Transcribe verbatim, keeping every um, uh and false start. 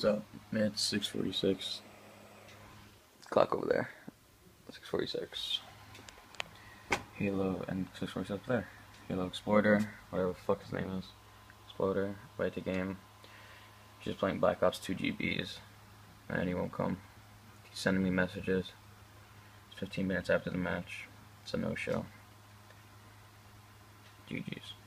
What's up? Man, it's six forty-six. Clock over there. six forty-six. Halo and six forty-six there. Halo Explorer, whatever the fuck his name is. Explorer, right to game. He's just playing Black Ops two G Bs. And he won't come. He's sending me messages. It's fifteen minutes after the match. It's a no-show. G G's.